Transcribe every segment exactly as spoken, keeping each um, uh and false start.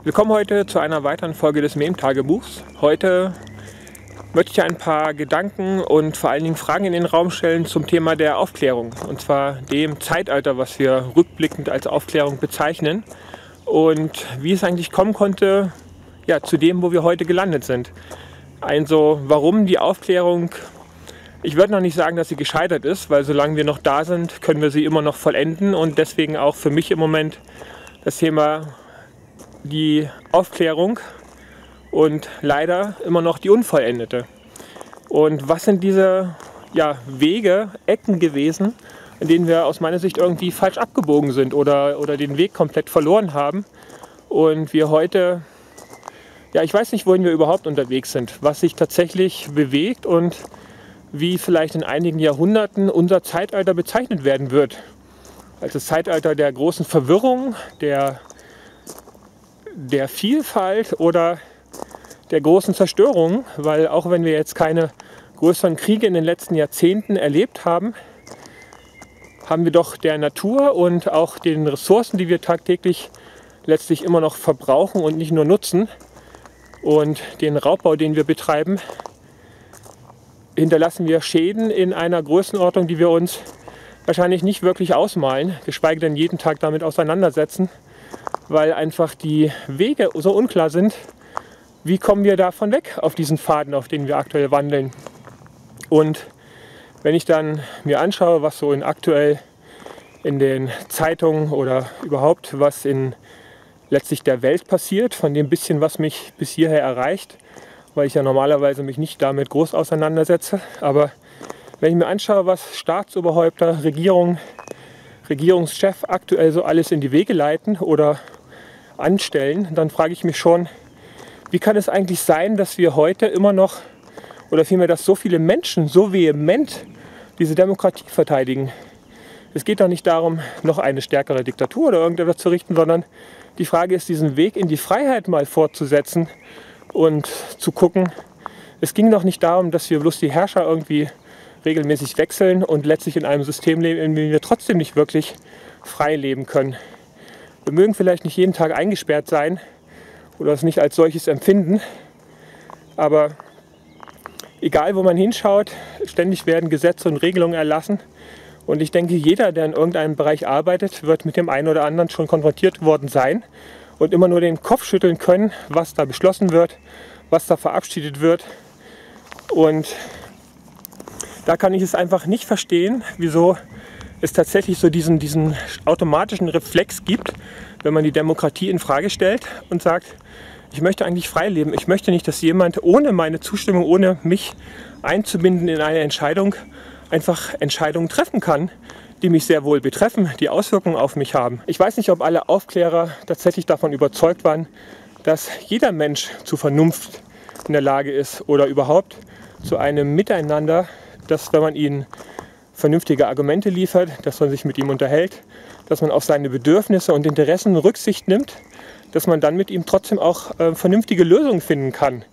Willkommen heute zu einer weiteren Folge des Mem-Tagebuchs. Heute möchte ich ein paar Gedanken und vor allen Dingen Fragen in den Raum stellen zum Thema der Aufklärung. Und zwar dem Zeitalter, was wir rückblickend als Aufklärung bezeichnen. Und wie es eigentlich kommen konnte, ja, zu dem, wo wir heute gelandet sind. Also warum die Aufklärung, ich würde noch nicht sagen, dass sie gescheitert ist, weil solange wir noch da sind, können wir sie immer noch vollenden. Und deswegen auch für mich im Moment das Thema die Aufklärung und leider immer noch die unvollendete. Und was sind diese ja, Wege, Ecken gewesen, in denen wir aus meiner Sicht irgendwie falsch abgebogen sind oder, oder den Weg komplett verloren haben und wir heute, ja, ich weiß nicht, wohin wir überhaupt unterwegs sind, was sich tatsächlich bewegt und wie vielleicht in einigen Jahrhunderten unser Zeitalter bezeichnet werden wird. Als das Zeitalter der großen Verwirrung, der der Vielfalt oder der großen Zerstörung, weil auch wenn wir jetzt keine größeren Kriege in den letzten Jahrzehnten erlebt haben, haben wir doch der Natur und auch den Ressourcen, die wir tagtäglich letztlich immer noch verbrauchen und nicht nur nutzen, und den Raubbau, den wir betreiben, hinterlassen wir Schäden in einer Größenordnung, die wir uns wahrscheinlich nicht wirklich ausmalen, geschweige denn jeden Tag damit auseinandersetzen, weil einfach die Wege so unklar sind, wie kommen wir davon weg auf diesen Pfaden, auf denen wir aktuell wandeln. Und wenn ich dann mir anschaue, was so in aktuell in den Zeitungen oder überhaupt was in letztlich der Welt passiert, von dem bisschen, was mich bis hierher erreicht, weil ich ja normalerweise mich nicht damit groß auseinandersetze, aber wenn ich mir anschaue, was Staatsoberhäupter, Regierung, Regierungschef aktuell so alles in die Wege leiten oder anstellen, dann frage ich mich schon, wie kann es eigentlich sein, dass wir heute immer noch, oder vielmehr, dass so viele Menschen so vehement diese Demokratie verteidigen. Es geht doch nicht darum, noch eine stärkere Diktatur oder irgendetwas zu richten, sondern die Frage ist, diesen Weg in die Freiheit mal fortzusetzen und zu gucken. Es ging doch nicht darum, dass wir bloß die Herrscher irgendwie regelmäßig wechseln und letztlich in einem System leben, in dem wir trotzdem nicht wirklich frei leben können. Wir mögen vielleicht nicht jeden Tag eingesperrt sein oder es nicht als solches empfinden, aber egal wo man hinschaut, ständig werden Gesetze und Regelungen erlassen. Und ich denke, jeder, der in irgendeinem Bereich arbeitet, wird mit dem einen oder anderen schon konfrontiert worden sein und immer nur den Kopf schütteln können, was da beschlossen wird, was da verabschiedet wird. Und da kann ich es einfach nicht verstehen, wieso es tatsächlich so diesen, diesen automatischen Reflex gibt, wenn man die Demokratie in Frage stellt und sagt, ich möchte eigentlich frei leben. Ich möchte nicht, dass jemand ohne meine Zustimmung, ohne mich einzubinden in eine Entscheidung, einfach Entscheidungen treffen kann, die mich sehr wohl betreffen, die Auswirkungen auf mich haben. Ich weiß nicht, ob alle Aufklärer tatsächlich davon überzeugt waren, dass jeder Mensch zu Vernunft in der Lage ist oder überhaupt zu einem Miteinander, dass, wenn man ihnen vernünftige Argumente liefert, dass man sich mit ihm unterhält, dass man auf seine Bedürfnisse und Interessen Rücksicht nimmt, dass man dann mit ihm trotzdem auch äh, vernünftige Lösungen finden kann,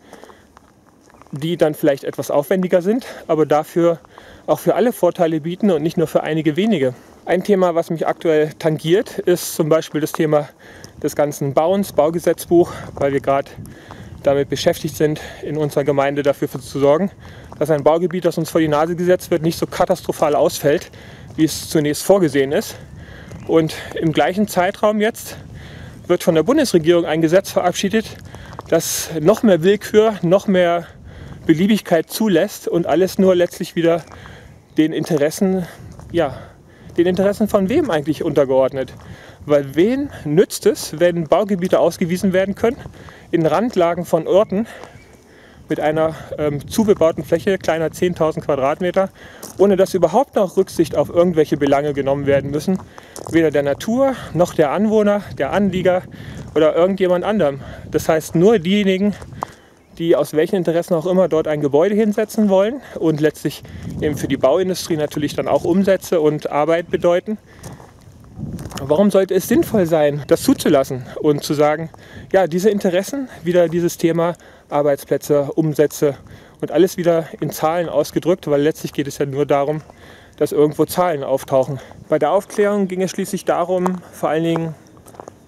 die dann vielleicht etwas aufwendiger sind, aber dafür auch für alle Vorteile bieten und nicht nur für einige wenige. Ein Thema, was mich aktuell tangiert, ist zum Beispiel das Thema des ganzen Bauens, Baugesetzbuch, weil wir gerade damit beschäftigt sind, in unserer Gemeinde dafür zu sorgen, dass ein Baugebiet, das uns vor die Nase gesetzt wird, nicht so katastrophal ausfällt, wie es zunächst vorgesehen ist. Und im gleichen Zeitraum jetzt wird von der Bundesregierung ein Gesetz verabschiedet, das noch mehr Willkür, noch mehr Beliebigkeit zulässt und alles nur letztlich wieder den Interessen, ja, den Interessen von wem eigentlich untergeordnet. Weil wen nützt es, wenn Baugebiete ausgewiesen werden können, in Randlagen von Orten mit einer ähm, zubebauten Fläche kleiner zehntausend Quadratmeter, ohne dass überhaupt noch Rücksicht auf irgendwelche Belange genommen werden müssen, weder der Natur noch der Anwohner, der Anlieger oder irgendjemand anderem. Das heißt, nur diejenigen, die aus welchen Interessen auch immer dort ein Gebäude hinsetzen wollen und letztlich eben für die Bauindustrie natürlich dann auch Umsätze und Arbeit bedeuten. Warum sollte es sinnvoll sein, das zuzulassen und zu sagen, ja, diese Interessen, wieder dieses Thema Arbeitsplätze, Umsätze und alles wieder in Zahlen ausgedrückt, weil letztlich geht es ja nur darum, dass irgendwo Zahlen auftauchen. Bei der Aufklärung ging es schließlich darum, vor allen Dingen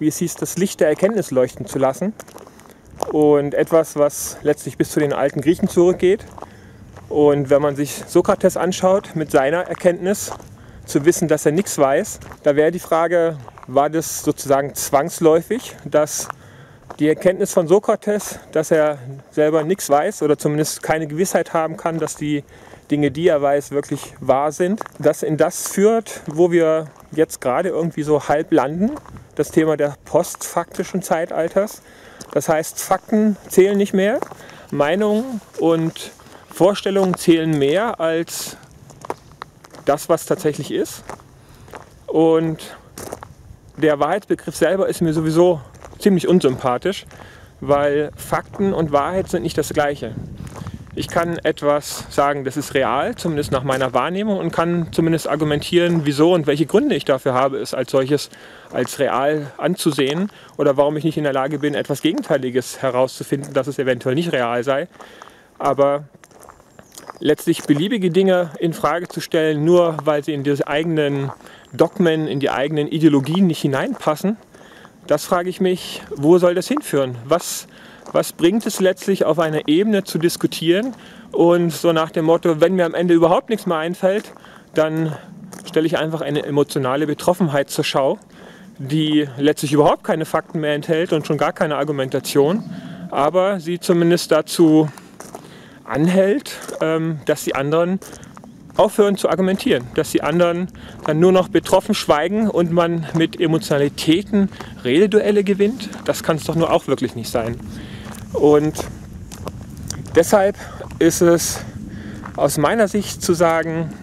wie es hieß, das Licht der Erkenntnis leuchten zu lassen. Und etwas, was letztlich bis zu den alten Griechen zurückgeht. Und wenn man sich Sokrates anschaut mit seiner Erkenntnis, zu wissen, dass er nichts weiß, da wäre die Frage, war das sozusagen zwangsläufig, dass die Erkenntnis von Sokrates, dass er selber nichts weiß oder zumindest keine Gewissheit haben kann, dass die Dinge, die er weiß, wirklich wahr sind, das in das führt, wo wir jetzt gerade irgendwie so halb landen, das Thema der postfaktischen Zeitalters. Das heißt, Fakten zählen nicht mehr, Meinungen und Vorstellungen zählen mehr als das, was tatsächlich ist. Und der Wahrheitsbegriff selber ist mir sowieso ziemlich unsympathisch, weil Fakten und Wahrheit sind nicht das Gleiche. Ich kann etwas sagen, das ist real, zumindest nach meiner Wahrnehmung, und kann zumindest argumentieren, wieso und welche Gründe ich dafür habe, es als solches als real anzusehen oder warum ich nicht in der Lage bin, etwas Gegenteiliges herauszufinden, dass es eventuell nicht real sei. Aber letztlich beliebige Dinge in Frage zu stellen, nur weil sie in die eigenen Dogmen, in die eigenen Ideologien nicht hineinpassen, das frage ich mich, wo soll das hinführen? Was, was bringt es letztlich, auf einer Ebene zu diskutieren und so nach dem Motto, wenn mir am Ende überhaupt nichts mehr einfällt, dann stelle ich einfach eine emotionale Betroffenheit zur Schau, die letztlich überhaupt keine Fakten mehr enthält und schon gar keine Argumentation, aber sie zumindest dazu anhält, dass die anderen aufhören zu argumentieren, dass die anderen dann nur noch betroffen schweigen und man mit Emotionalitäten Rededuelle gewinnt. Das kann es doch nur auch wirklich nicht sein. Und deshalb ist es aus meiner Sicht zu sagen,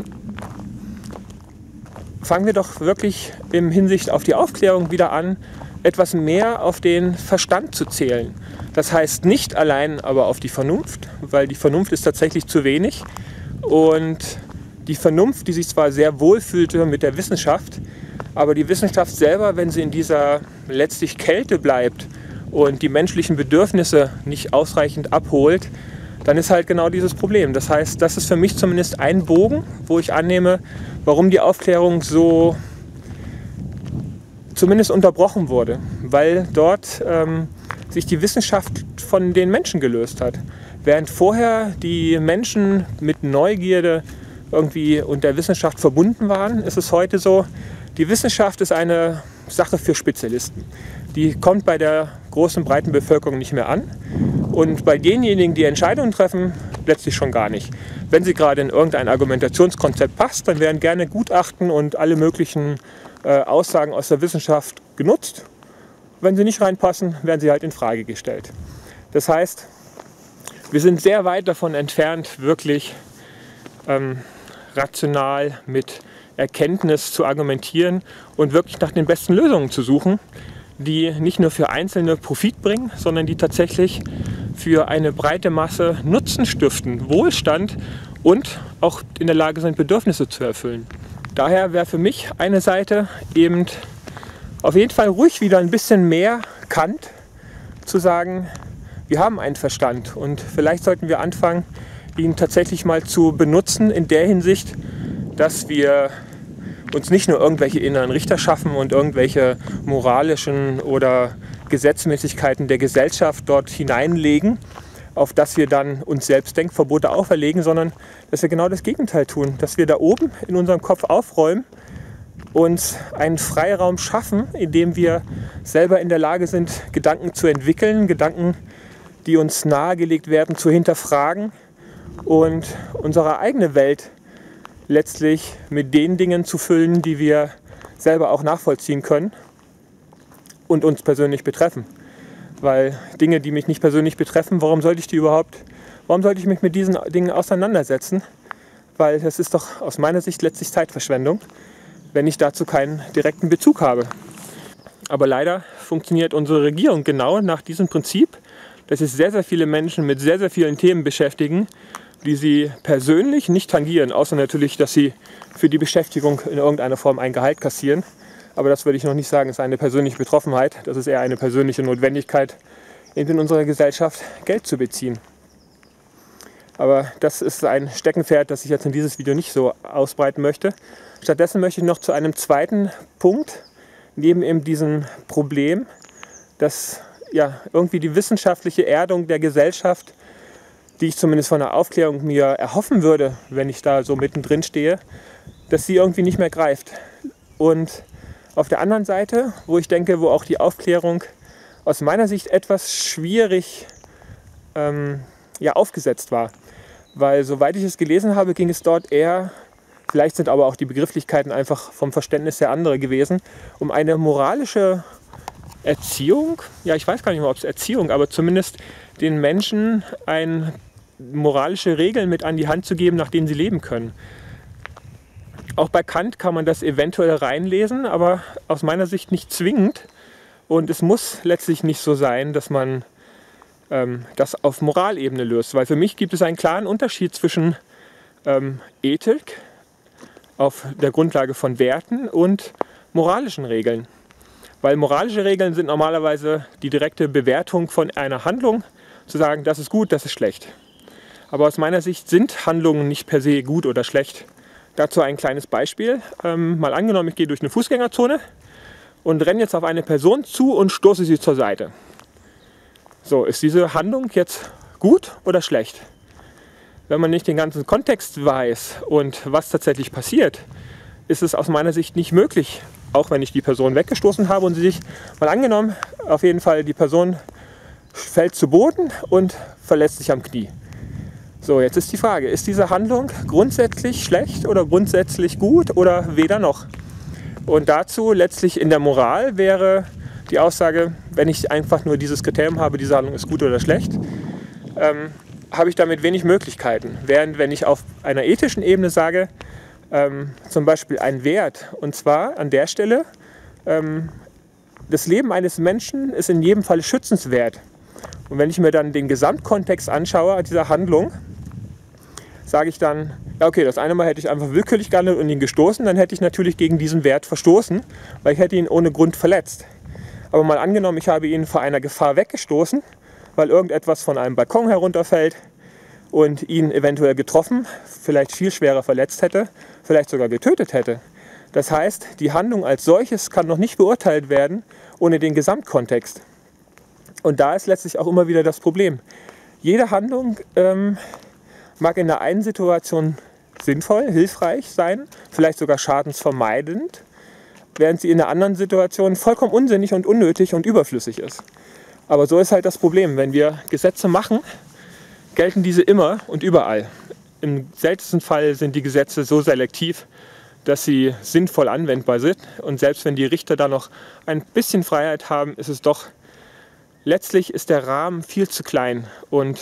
fangen wir doch wirklich im Hinsicht auf die Aufklärung wieder an, etwas mehr auf den Verstand zu zählen. Das heißt nicht allein aber auf die Vernunft, weil die Vernunft ist tatsächlich zu wenig. Und die Vernunft, die sich zwar sehr wohl fühlte mit der Wissenschaft, aber die Wissenschaft selber, wenn sie in dieser letztlich Kälte bleibt und die menschlichen Bedürfnisse nicht ausreichend abholt, dann ist halt genau dieses Problem. Das heißt, das ist für mich zumindest ein Bogen, wo ich annehme, warum die Aufklärung so zumindest unterbrochen wurde, weil dort ähm, sich die Wissenschaft von den Menschen gelöst hat. Während vorher die Menschen mit Neugierde irgendwie und der Wissenschaft verbunden waren, ist es heute so, die Wissenschaft ist eine Sache für Spezialisten. Die kommt bei der großen, breiten Bevölkerung nicht mehr an und bei denjenigen, die Entscheidungen treffen, letztlich schon gar nicht. Wenn sie gerade in irgendein Argumentationskonzept passt, dann werden gerne Gutachten und alle möglichen äh, Aussagen aus der Wissenschaft genutzt. Wenn sie nicht reinpassen, werden sie halt in Frage gestellt. Das heißt, wir sind sehr weit davon entfernt, wirklich ähm, rational mit Erkenntnis zu argumentieren und wirklich nach den besten Lösungen zu suchen, die nicht nur für Einzelne Profit bringen, sondern die tatsächlich für eine breite Masse Nutzen stiften, Wohlstand und auch in der Lage sind, Bedürfnisse zu erfüllen. Daher wäre für mich eine Seite eben auf jeden Fall ruhig wieder ein bisschen mehr Kant zu sagen, wir haben einen Verstand und vielleicht sollten wir anfangen, ihn tatsächlich mal zu benutzen in der Hinsicht, dass wir uns nicht nur irgendwelche inneren Richter schaffen und irgendwelche moralischen oder Gesetzmäßigkeiten der Gesellschaft dort hineinlegen, auf das wir dann uns selbst Denkverbote auferlegen, sondern dass wir genau das Gegenteil tun, dass wir da oben in unserem Kopf aufräumen, uns einen Freiraum schaffen, in dem wir selber in der Lage sind, Gedanken zu entwickeln, Gedanken, die uns nahegelegt werden, zu hinterfragen und unsere eigene Welt letztlich mit den Dingen zu füllen, die wir selber auch nachvollziehen können und uns persönlich betreffen. Weil Dinge, die mich nicht persönlich betreffen, warum sollte ich die überhaupt, warum sollte ich mich mit diesen Dingen auseinandersetzen? Weil das ist doch aus meiner Sicht letztlich Zeitverschwendung, wenn ich dazu keinen direkten Bezug habe. Aber leider funktioniert unsere Regierung genau nach diesem Prinzip, dass sich sehr, sehr viele Menschen mit sehr, sehr vielen Themen beschäftigen, die sie persönlich nicht tangieren, außer natürlich, dass sie für die Beschäftigung in irgendeiner Form ein Gehalt kassieren. Aber das würde ich noch nicht sagen, ist eine persönliche Betroffenheit. Das ist eher eine persönliche Notwendigkeit, in unserer Gesellschaft Geld zu beziehen. Aber das ist ein Steckenpferd, das ich jetzt in dieses Video nicht so ausbreiten möchte. Stattdessen möchte ich noch zu einem zweiten Punkt, neben eben diesem Problem, dass ja, irgendwie die wissenschaftliche Erdung der Gesellschaft, die ich zumindest von der Aufklärung mir erhoffen würde, wenn ich da so mittendrin stehe, dass sie irgendwie nicht mehr greift. Und auf der anderen Seite, wo ich denke, wo auch die Aufklärung aus meiner Sicht etwas schwierig ähm, ja, aufgesetzt war. Weil soweit ich es gelesen habe, ging es dort eher, vielleicht sind aber auch die Begrifflichkeiten einfach vom Verständnis der andere gewesen, um eine moralische Erziehung, ja ich weiß gar nicht mehr, ob es Erziehung, aber zumindest den Menschen ein, moralische Regeln mit an die Hand zu geben, nach denen sie leben können. Auch bei Kant kann man das eventuell reinlesen, aber aus meiner Sicht nicht zwingend. Und es muss letztlich nicht so sein, dass man ähm, das auf Moralebene löst. Weil für mich gibt es einen klaren Unterschied zwischen ähm, Ethik auf der Grundlage von Werten und moralischen Regeln. Weil moralische Regeln sind normalerweise die direkte Bewertung von einer Handlung, zu sagen, das ist gut, das ist schlecht. Aber aus meiner Sicht sind Handlungen nicht per se gut oder schlecht. Dazu ein kleines Beispiel. Ähm, mal angenommen, ich gehe durch eine Fußgängerzone und renne jetzt auf eine Person zu und stoße sie zur Seite. So, ist diese Handlung jetzt gut oder schlecht? Wenn man nicht den ganzen Kontext weiß und was tatsächlich passiert, ist es aus meiner Sicht nicht möglich, auch wenn ich die Person weggestoßen habe und sie sich, mal angenommen, auf jeden Fall die Person fällt zu Boden und verletzt sich am Knie. So, jetzt ist die Frage, ist diese Handlung grundsätzlich schlecht oder grundsätzlich gut oder weder noch? Und dazu letztlich in der Moral wäre die Aussage, wenn ich einfach nur dieses Kriterium habe, diese Handlung ist gut oder schlecht, ähm, habe ich damit wenig Möglichkeiten. Während wenn ich auf einer ethischen Ebene sage, ähm, zum Beispiel ein Wert, und zwar an der Stelle, ähm, das Leben eines Menschen ist in jedem Fall schützenswert. Und wenn ich mir dann den Gesamtkontext anschaue dieser Handlung, sage ich dann, ja okay, das eine Mal hätte ich einfach willkürlich gehandelt und ihn gestoßen, dann hätte ich natürlich gegen diesen Wert verstoßen, weil ich hätte ihn ohne Grund verletzt. Aber mal angenommen, ich habe ihn vor einer Gefahr weggestoßen, weil irgendetwas von einem Balkon herunterfällt und ihn eventuell getroffen, vielleicht viel schwerer verletzt hätte, vielleicht sogar getötet hätte. Das heißt, die Handlung als solches kann noch nicht beurteilt werden ohne den Gesamtkontext. Und da ist letztlich auch immer wieder das Problem. Jede Handlung ähm, mag in der einen Situation sinnvoll, hilfreich sein, vielleicht sogar schadensvermeidend, während sie in der anderen Situation vollkommen unsinnig und unnötig und überflüssig ist. Aber so ist halt das Problem. Wenn wir Gesetze machen, gelten diese immer und überall. Im seltensten Fall sind die Gesetze so selektiv, dass sie sinnvoll anwendbar sind. Und selbst wenn die Richter da noch ein bisschen Freiheit haben, ist es doch, letztlich ist der Rahmen viel zu klein. Und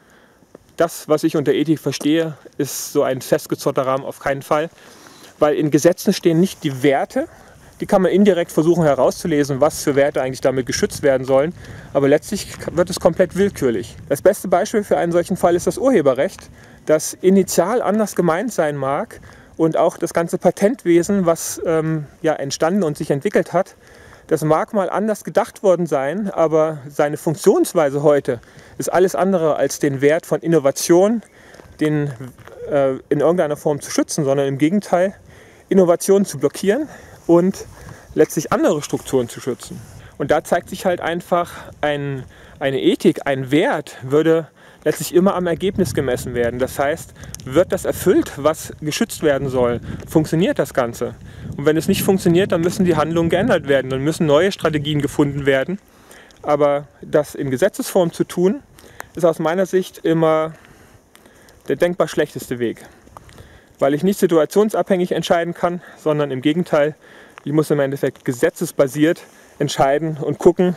das, was ich unter Ethik verstehe, ist so ein festgezurrter Rahmen auf keinen Fall. Weil in Gesetzen stehen nicht die Werte, die kann man indirekt versuchen herauszulesen, was für Werte eigentlich damit geschützt werden sollen. Aber letztlich wird es komplett willkürlich. Das beste Beispiel für einen solchen Fall ist das Urheberrecht, das initial anders gemeint sein mag und auch das ganze Patentwesen, was ähm, ja, entstanden und sich entwickelt hat, das mag mal anders gedacht worden sein, aber seine Funktionsweise heute ist alles andere als den Wert von Innovation, den äh, in irgendeiner Form zu schützen, sondern im Gegenteil, Innovation zu blockieren und letztlich andere Strukturen zu schützen. Und da zeigt sich halt einfach, ein, eine Ethik, ein Wert würde letztlich immer am Ergebnis gemessen werden. Das heißt, wird das erfüllt, was geschützt werden soll? Funktioniert das Ganze? Und wenn es nicht funktioniert, dann müssen die Handlungen geändert werden, dann müssen neue Strategien gefunden werden. Aber das in Gesetzesform zu tun, ist aus meiner Sicht immer der denkbar schlechteste Weg. Weil ich nicht situationsabhängig entscheiden kann, sondern im Gegenteil, ich muss im Endeffekt gesetzesbasiert entscheiden und gucken,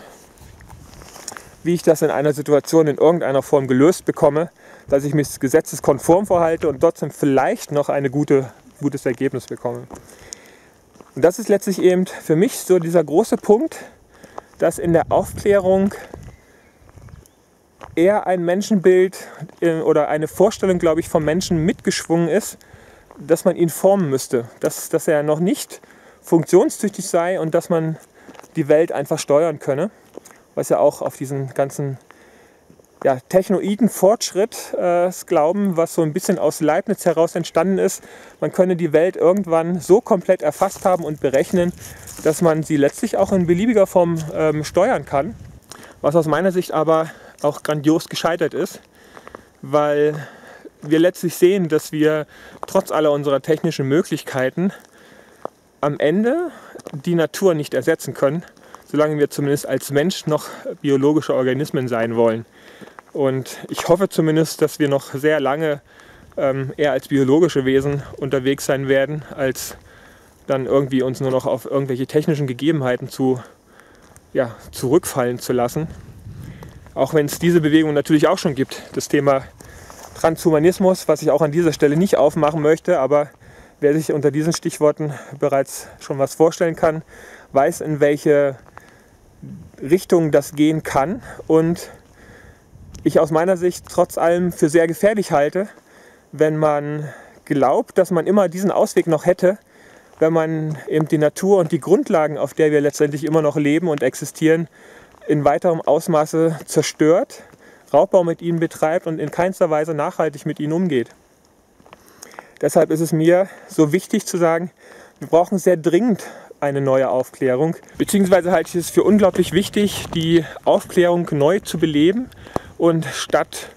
wie ich das in einer Situation in irgendeiner Form gelöst bekomme, dass ich mich gesetzeskonform verhalte und trotzdem vielleicht noch ein gute, gutes Ergebnis bekomme. Und das ist letztlich eben für mich so dieser große Punkt, dass in der Aufklärung eher ein Menschenbild oder eine Vorstellung, glaube ich, vom Menschen mitgeschwungen ist, dass man ihn formen müsste, dass, dass er noch nicht funktionstüchtig sei und dass man die Welt einfach steuern könne, was ja auch auf diesen ganzen ja, technoiden Fortschritt äh, glauben, was so ein bisschen aus Leibniz heraus entstanden ist. Man könne die Welt irgendwann so komplett erfasst haben und berechnen, dass man sie letztlich auch in beliebiger Form ähm, steuern kann. Was aus meiner Sicht aber auch grandios gescheitert ist, weil wir letztlich sehen, dass wir trotz aller unserer technischen Möglichkeiten am Ende die Natur nicht ersetzen können, solange wir zumindest als Mensch noch biologische Organismen sein wollen. Und ich hoffe zumindest, dass wir noch sehr lange ähm, eher als biologische Wesen unterwegs sein werden, als dann irgendwie uns nur noch auf irgendwelche technischen Gegebenheiten zu, ja, zurückfallen zu lassen. Auch wenn es diese Bewegung natürlich auch schon gibt. Das Thema Transhumanismus, was ich auch an dieser Stelle nicht aufmachen möchte, aber wer sich unter diesen Stichworten bereits schon was vorstellen kann, weiß, in welche Richtung das gehen kann und ich aus meiner Sicht trotz allem für sehr gefährlich halte, wenn man glaubt, dass man immer diesen Ausweg noch hätte, wenn man eben die Natur und die Grundlagen, auf der wir letztendlich immer noch leben und existieren, in weiterem Ausmaße zerstört, Raubbau mit ihnen betreibt und in keinster Weise nachhaltig mit ihnen umgeht. Deshalb ist es mir so wichtig zu sagen, wir brauchen sehr dringend eine neue Aufklärung. Beziehungsweise halte ich es für unglaublich wichtig, die Aufklärung neu zu beleben und statt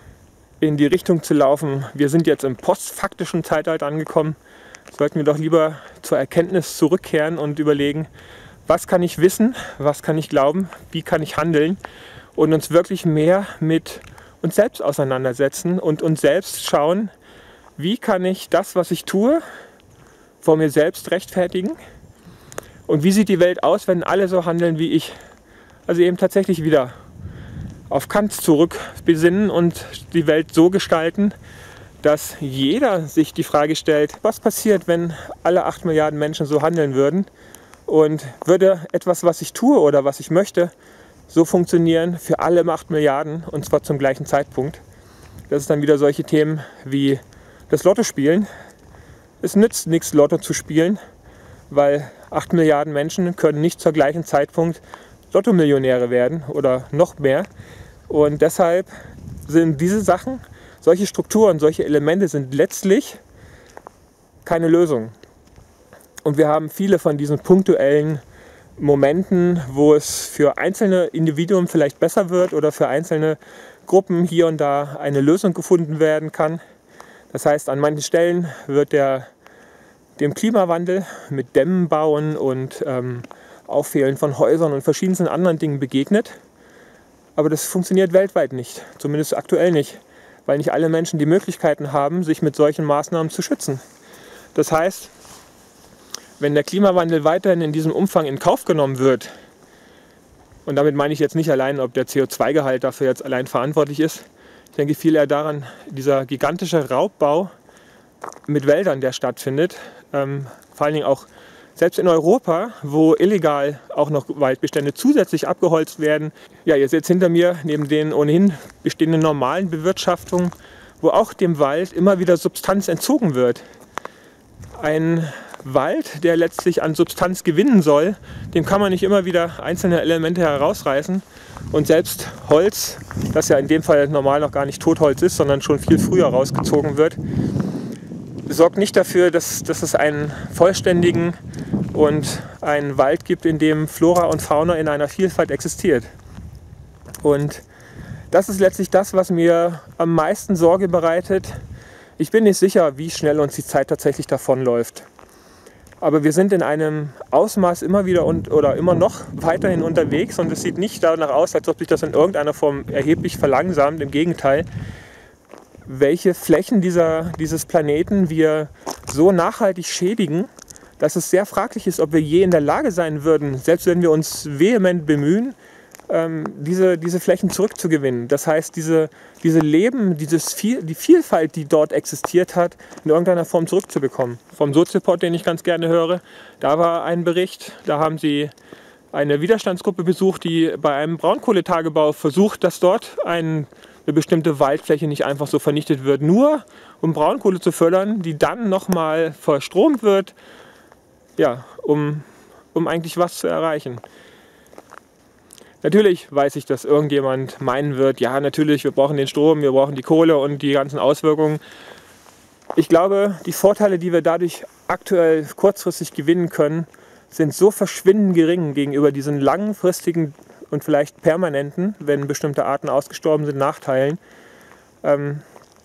in die Richtung zu laufen, wir sind jetzt im postfaktischen Zeitalter angekommen, sollten wir doch lieber zur Erkenntnis zurückkehren und überlegen, was kann ich wissen, was kann ich glauben, wie kann ich handeln und uns wirklich mehr mit uns selbst auseinandersetzen und uns selbst schauen, wie kann ich das, was ich tue, vor mir selbst rechtfertigen und wie sieht die Welt aus, wenn alle so handeln wie ich. Also eben tatsächlich wieder auf Kant zurück besinnen und die Welt so gestalten, dass jeder sich die Frage stellt, was passiert, wenn alle acht Milliarden Menschen so handeln würden und würde etwas, was ich tue oder was ich möchte, so funktionieren für alle acht Milliarden und zwar zum gleichen Zeitpunkt. Das ist dann wieder solche Themen wie das Lotto spielen. Es nützt nichts, Lotto zu spielen, weil acht Milliarden Menschen können nicht zur gleichen Zeitpunkt Lotto-Millionäre werden oder noch mehr. Und deshalb sind diese Sachen, solche Strukturen, solche Elemente sind letztlich keine Lösung. Und wir haben viele von diesen punktuellen Momenten, wo es für einzelne Individuen vielleicht besser wird oder für einzelne Gruppen hier und da eine Lösung gefunden werden kann. Das heißt, an manchen Stellen wird der, dem Klimawandel mit Dämmen bauen und ähm, Auffehlen von Häusern und verschiedensten anderen Dingen begegnet. Aber das funktioniert weltweit nicht, zumindest aktuell nicht, weil nicht alle Menschen die Möglichkeiten haben, sich mit solchen Maßnahmen zu schützen. Das heißt, wenn der Klimawandel weiterhin in diesem Umfang in Kauf genommen wird, und damit meine ich jetzt nicht allein, ob der C O zwei Gehalt dafür jetzt allein verantwortlich ist, ich denke viel eher daran, dieser gigantische Raubbau mit Wäldern, der stattfindet, ähm, vor allen Dingen auch selbst in Europa, wo illegal auch noch Waldbestände zusätzlich abgeholzt werden. Ja, ihr seht hinter mir, neben den ohnehin bestehenden normalen Bewirtschaftungen, wo auch dem Wald immer wieder Substanz entzogen wird. Ein Wald, der letztlich an Substanz gewinnen soll, dem kann man nicht immer wieder einzelne Elemente herausreißen. Und selbst Holz, das ja in dem Fall normal noch gar nicht Totholz ist, sondern schon viel früher rausgezogen wird, sorgt nicht dafür, dass, dass es einen vollständigen und einen Wald gibt, in dem Flora und Fauna in einer Vielfalt existiert. Und das ist letztlich das, was mir am meisten Sorge bereitet. Ich bin nicht sicher, wie schnell uns die Zeit tatsächlich davonläuft. Aber wir sind in einem Ausmaß immer wieder und, oder immer noch weiterhin unterwegs und es sieht nicht danach aus, als ob sich das in irgendeiner Form erheblich verlangsamt. Im Gegenteil, welche Flächen dieser, dieses Planeten wir so nachhaltig schädigen, dass es sehr fraglich ist, ob wir je in der Lage sein würden, selbst wenn wir uns vehement bemühen, ähm, diese, diese Flächen zurückzugewinnen. Das heißt, diese, diese Leben, dieses viel, die Vielfalt, die dort existiert hat, in irgendeiner Form zurückzubekommen. Vom Soziopod, den ich ganz gerne höre, da war ein Bericht, da haben sie eine Widerstandsgruppe besucht, die bei einem Braunkohletagebau versucht, dass dort ein eine bestimmte Waldfläche nicht einfach so vernichtet wird, nur um Braunkohle zu fördern, die dann nochmal verstromt wird, ja, um, um eigentlich was zu erreichen. Natürlich weiß ich, dass irgendjemand meinen wird, ja natürlich, wir brauchen den Strom, wir brauchen die Kohle und die ganzen Auswirkungen. Ich glaube, die Vorteile, die wir dadurch aktuell kurzfristig gewinnen können, sind so verschwindend gering gegenüber diesen langfristigen und vielleicht permanenten, wenn bestimmte Arten ausgestorben sind, Nachteilen. Ähm,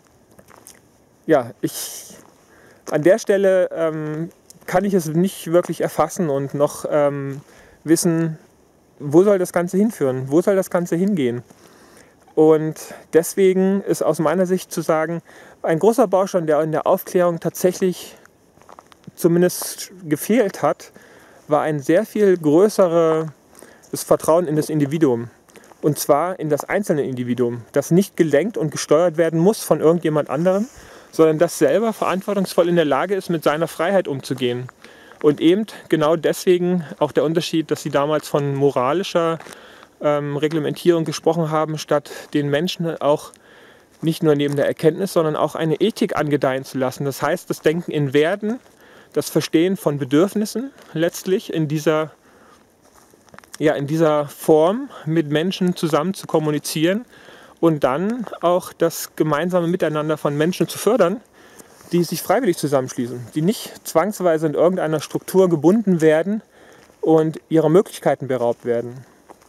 ja, ich, an der Stelle ähm, kann ich es nicht wirklich erfassen und noch ähm, wissen, wo soll das Ganze hinführen, wo soll das Ganze hingehen. Und deswegen ist aus meiner Sicht zu sagen, ein großer Baustein, der in der Aufklärung tatsächlich zumindest gefehlt hat, war ein sehr viel größeres Vertrauen in das Individuum. Und zwar in das einzelne Individuum, das nicht gelenkt und gesteuert werden muss von irgendjemand anderem, sondern das selber verantwortungsvoll in der Lage ist, mit seiner Freiheit umzugehen. Und eben genau deswegen auch der Unterschied, dass sie damals von moralischer ähm, Reglementierung gesprochen haben, statt den Menschen auch nicht nur neben der Erkenntnis, sondern auch eine Ethik angedeihen zu lassen. Das heißt, das Denken in Werten, das Verstehen von Bedürfnissen letztlich in dieser, ja, in dieser Form mit Menschen zusammen zu kommunizieren und dann auch das gemeinsame Miteinander von Menschen zu fördern, die sich freiwillig zusammenschließen, die nicht zwangsweise in irgendeiner Struktur gebunden werden und ihrer Möglichkeiten beraubt werden.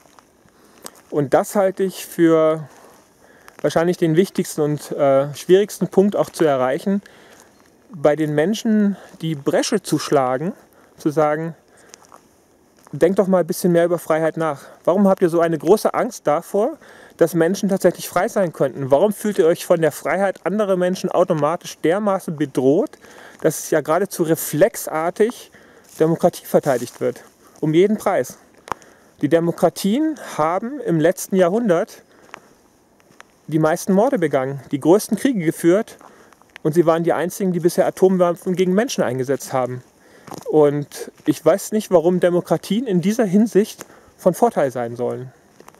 Und das halte ich für wahrscheinlich den wichtigsten und äh, schwierigsten Punkt auch zu erreichen, bei den Menschen die Bresche zu schlagen, zu sagen, denkt doch mal ein bisschen mehr über Freiheit nach. Warum habt ihr so eine große Angst davor, dass Menschen tatsächlich frei sein könnten? Warum fühlt ihr euch von der Freiheit anderer Menschen automatisch dermaßen bedroht, dass es ja geradezu reflexartig Demokratie verteidigt wird? Um jeden Preis. Die Demokratien haben im letzten Jahrhundert die meisten Morde begangen, die größten Kriege geführt und sie waren die einzigen, die bisher Atomwaffen gegen Menschen eingesetzt haben. Und ich weiß nicht, warum Demokratien in dieser Hinsicht von Vorteil sein sollen.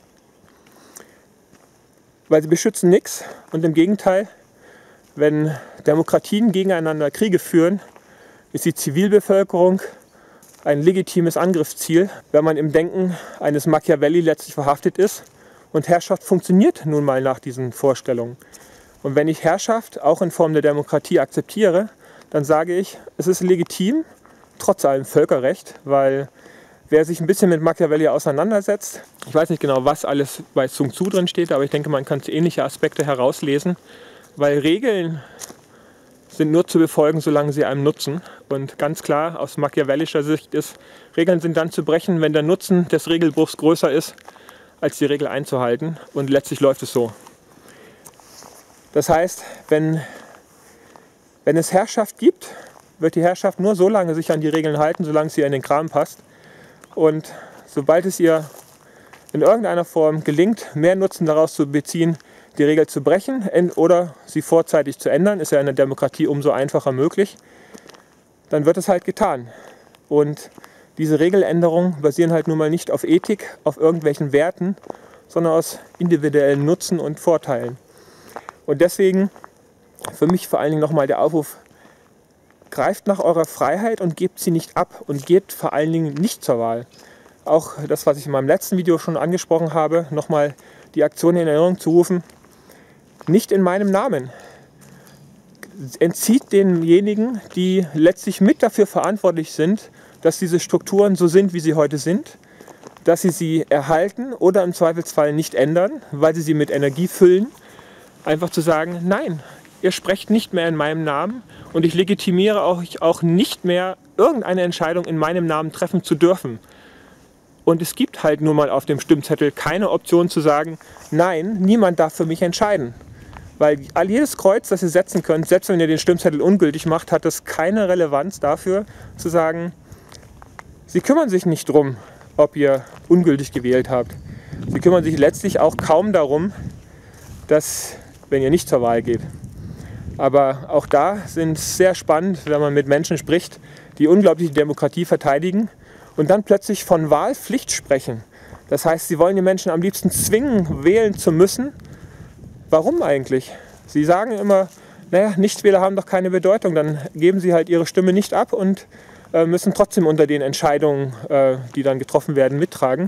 Weil sie beschützen nichts und im Gegenteil, wenn Demokratien gegeneinander Kriege führen, ist die Zivilbevölkerung ein legitimes Angriffsziel, wenn man im Denken eines Machiavelli letztlich verhaftet ist. Und Herrschaft funktioniert nun mal nach diesen Vorstellungen. Und wenn ich Herrschaft auch in Form der Demokratie akzeptiere, dann sage ich, es ist legitim, trotz allem Völkerrecht, weil wer sich ein bisschen mit Machiavelli auseinandersetzt, ich weiß nicht genau, was alles bei Sun Tzu drin steht, aber ich denke, man kann ähnliche Aspekte herauslesen, weil Regeln sind nur zu befolgen, solange sie einem nutzen. Und ganz klar, aus machiavellischer Sicht ist, Regeln sind dann zu brechen, wenn der Nutzen des Regelbruchs größer ist, als die Regel einzuhalten. Und letztlich läuft es so. Das heißt, wenn, wenn es Herrschaft gibt, wird die Herrschaft nur so lange sich an die Regeln halten, solange es ihr in den Kram passt. Und sobald es ihr in irgendeiner Form gelingt, mehr Nutzen daraus zu beziehen, die Regel zu brechen oder sie vorzeitig zu ändern, ist ja in der Demokratie umso einfacher möglich, dann wird es halt getan. Und diese Regeländerungen basieren halt nun mal nicht auf Ethik, auf irgendwelchen Werten, sondern aus individuellen Nutzen und Vorteilen. Und deswegen für mich vor allen Dingen nochmal der Aufruf, greift nach eurer Freiheit und gebt sie nicht ab und geht vor allen Dingen nicht zur Wahl. Auch das, was ich in meinem letzten Video schon angesprochen habe, nochmal die Aktion in Erinnerung zu rufen, nicht in meinem Namen. Entzieht denjenigen, die letztlich mit dafür verantwortlich sind, dass diese Strukturen so sind, wie sie heute sind, dass sie sie erhalten oder im Zweifelsfall nicht ändern, weil sie sie mit Energie füllen, einfach zu sagen, nein, ihr sprecht nicht mehr in meinem Namen und ich legitimiere euch auch nicht mehr, irgendeine Entscheidung in meinem Namen treffen zu dürfen. Und es gibt halt nur mal auf dem Stimmzettel keine Option zu sagen, nein, niemand darf für mich entscheiden. Weil all jedes Kreuz, das ihr setzen könnt, selbst wenn ihr den Stimmzettel ungültig macht, hat das keine Relevanz dafür, zu sagen, sie kümmern sich nicht darum, ob ihr ungültig gewählt habt. Sie kümmern sich letztlich auch kaum darum, dass, wenn ihr nicht zur Wahl geht. Aber auch da sind es sehr spannend, wenn man mit Menschen spricht, die unglaublich die Demokratie verteidigen und dann plötzlich von Wahlpflicht sprechen. Das heißt, sie wollen die Menschen am liebsten zwingen, wählen zu müssen. Warum eigentlich? Sie sagen immer, naja, Nichtwähler haben doch keine Bedeutung, dann geben sie halt ihre Stimme nicht ab und äh, müssen trotzdem unter den Entscheidungen, äh, die dann getroffen werden, mittragen.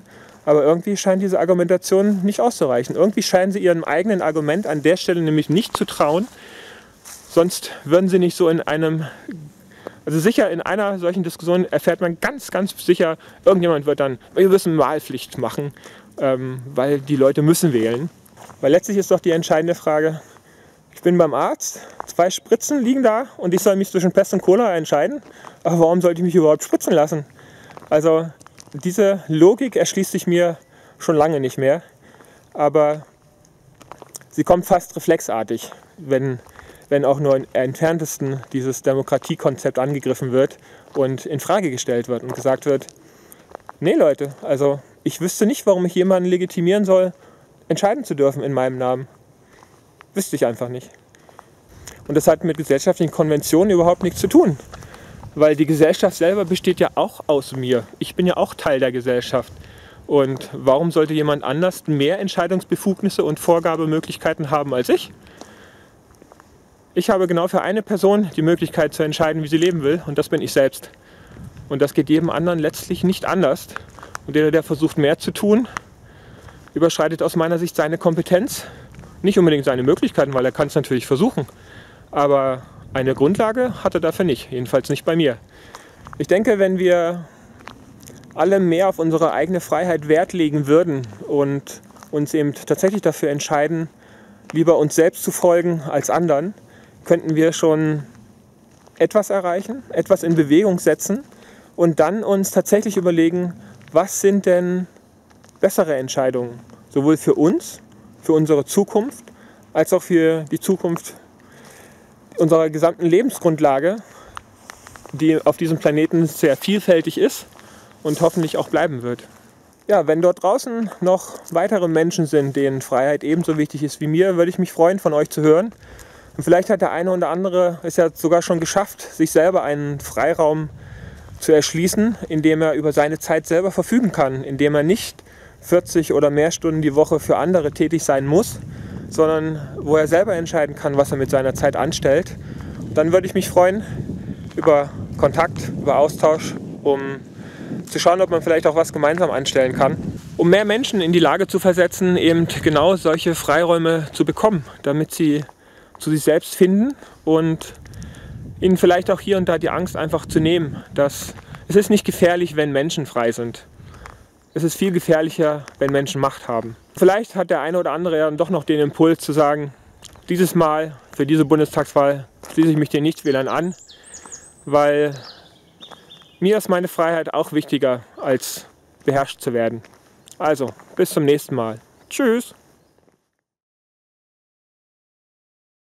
Aber irgendwie scheint diese Argumentation nicht auszureichen. Irgendwie scheinen sie ihrem eigenen Argument an der Stelle nämlich nicht zu trauen. Sonst würden sie nicht so in einem, also sicher in einer solchen Diskussion erfährt man ganz, ganz sicher, irgendjemand wird dann, wir müssen Wahlpflicht machen, ähm, weil die Leute müssen wählen. Weil letztlich ist doch die entscheidende Frage, ich bin beim Arzt, zwei Spritzen liegen da und ich soll mich zwischen Pest und Cholera entscheiden. Aber warum sollte ich mich überhaupt spritzen lassen? Also diese Logik erschließt sich mir schon lange nicht mehr. Aber sie kommt fast reflexartig, wenn, wenn auch nur im entferntesten dieses Demokratiekonzept angegriffen wird und in Frage gestellt wird und gesagt wird, nee Leute, also ich wüsste nicht, warum ich jemanden legitimieren soll, entscheiden zu dürfen in meinem Namen. Wüsste ich einfach nicht. Und das hat mit gesellschaftlichen Konventionen überhaupt nichts zu tun. Weil die Gesellschaft selber besteht ja auch aus mir. Ich bin ja auch Teil der Gesellschaft. Und warum sollte jemand anders mehr Entscheidungsbefugnisse und Vorgabemöglichkeiten haben als ich? Ich habe genau für eine Person die Möglichkeit zu entscheiden, wie sie leben will. Und das bin ich selbst. Und das geht jedem anderen letztlich nicht anders. Und der, der versucht mehr zu tun, überschreitet aus meiner Sicht seine Kompetenz. Nicht unbedingt seine Möglichkeiten, weil er kann es natürlich versuchen. Aber eine Grundlage hat er dafür nicht. Jedenfalls nicht bei mir. Ich denke, wenn wir alle mehr auf unsere eigene Freiheit Wert legen würden und uns eben tatsächlich dafür entscheiden, lieber uns selbst zu folgen als anderen, könnten wir schon etwas erreichen, etwas in Bewegung setzen und dann uns tatsächlich überlegen, was sind denn bessere Entscheidungen, sowohl für uns, für unsere Zukunft, als auch für die Zukunft unserer gesamten Lebensgrundlage, die auf diesem Planeten sehr vielfältig ist und hoffentlich auch bleiben wird. Ja, wenn dort draußen noch weitere Menschen sind, denen Freiheit ebenso wichtig ist wie mir, würde ich mich freuen, von euch zu hören. Und vielleicht hat der eine oder andere es ja sogar schon geschafft, sich selber einen Freiraum zu erschließen, indem er über seine Zeit selber verfügen kann, indem er nicht vierzig oder mehr Stunden die Woche für andere tätig sein muss, sondern wo er selber entscheiden kann, was er mit seiner Zeit anstellt. Dann würde ich mich freuen über Kontakt, über Austausch, um zu schauen, ob man vielleicht auch was gemeinsam anstellen kann, um mehr Menschen in die Lage zu versetzen, eben genau solche Freiräume zu bekommen, damit sie zu sich selbst finden und ihnen vielleicht auch hier und da die Angst einfach zu nehmen, dass es ist nicht gefährlich, wenn Menschen frei sind. Es ist viel gefährlicher, wenn Menschen Macht haben. Vielleicht hat der eine oder andere ja dann doch noch den Impuls zu sagen, dieses Mal für diese Bundestagswahl schließe ich mich den Nichtwählern an, weil mir ist meine Freiheit auch wichtiger, als beherrscht zu werden. Also, bis zum nächsten Mal. Tschüss!